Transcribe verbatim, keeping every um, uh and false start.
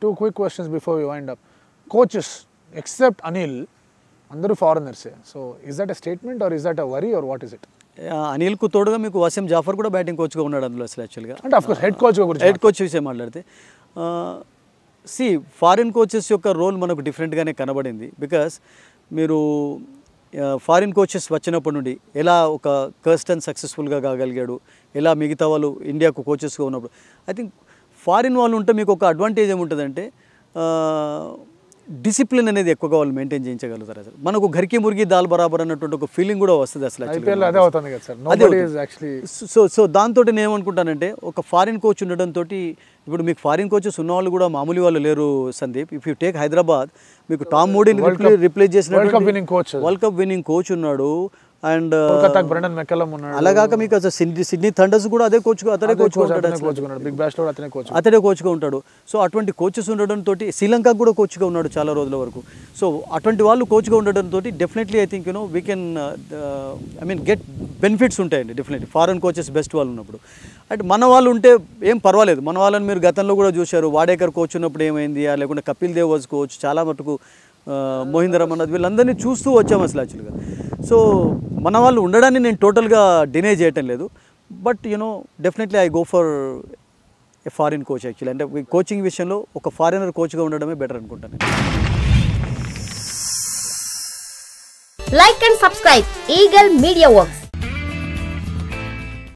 two quick questions before we wind up. Coaches, except Anil, andaru foreigners. So is that a statement or is that a worry or what is it? Anil కు తోడుగా మీకు వసీం జాఫర్ కూడా batting కోచ్గా ఉన్నాడు అందులో అసలు యాక్చువల్గా. అంటే ఆఫ్ కోర్స్ హెడ్ కోచ్ గురించి హెడ్ కోచ్ విషయం మాట్లాడితే సి ఫారిన్ కోచెస్ యొక్క రోల్ మనకు డిఫరెంట్గానే కనబడింది. బికాస్ మీరు ఫారిన్ కోచెస్ వచ్చినప్పటి నుండి ఎలా ఒక కర్స్టన్ సక్సెస్ఫుల్గా కాగలిగాడు, ఎలా మిగతా వాళ్ళు ఇండియాకు కోచెస్గా ఉన్నప్పుడు ఐ థింక్ ఫారిన్ వాళ్ళు ఉంటే మీకు ఒక అడ్వాంటేజ్ ఏముంటుందంటే డిసిప్లిన్ అనేది ఎక్కువగా వాళ్ళు మెయింటైన్ చేయించగలుగుతారు. అసలు మనకు ఘర్కి మురిగి దాల్ బరాబర్ అన్నటువంటి ఒక ఫీలింగ్ కూడా వస్తుంది అసలు. సో సో దాంతో నేను ఏమనుకుంటానంటే ఒక ఫారిన్ కోచ్ ఉండడంతో ఇప్పుడు మీకు ఫారిన్ కోచెస్ ఉన్న వాళ్ళు కూడా మామూలు వాళ్ళు లేరు Sandeep. If you take Hyderabad మీకు టామ్ మూడీని రిప్లేస్ చేసిన వరల్డ్ కప్ విన్నింగ్ కోచ్ ఉన్నాడు. అండ్ అలాగాక మీకు అసలు సిడ్నీ సిడ్నీ థండర్స్ కూడా అదే కోచ్ అతడే కోచ్ అతడే కోచ్గా ఉంటాడు. సో అటువంటి కోచెస్ ఉండడంతో శ్రీలంకకు కూడా కోచ్గా ఉన్నాడు చాలా రోజుల వరకు. సో అటువంటి వాళ్ళు కోచ్గా ఉండడంతో definitely I think you know we can I mean get benefits ఉంటాయండి డెఫినెట్లీ ఫారెన్ కోచెస్ బెస్ట్ వాళ్ళు ఉన్నప్పుడు. అంటే మన వాళ్ళు ఉంటే ఏం పర్వాలేదు. మన వాళ్ళని మీరు గతంలో కూడా చూశారు. వాడేకర్ కోచ్ ఉన్నప్పుడు ఏమైంది, లేకుంటే కపిల్ దేవ్ వాజ్ కోచ్, చాలా మటుకు మోహిందర్ అమర్నాథ్ వీళ్ళందరినీ చూస్తూ వచ్చాము అసలు యాక్చువల్గా. సో మన వాళ్ళు ఉండడాన్ని నేను టోటల్గా డినై చేయటం లేదు. But you know definitely I go for a foreign coach actually. అంటే కోచింగ్ విషయంలో ఒక ఫారినర్ కోచ్గా ఉండడమే బెటర్ అనుకుంటాను. Like and subscribe Eagle Media Works.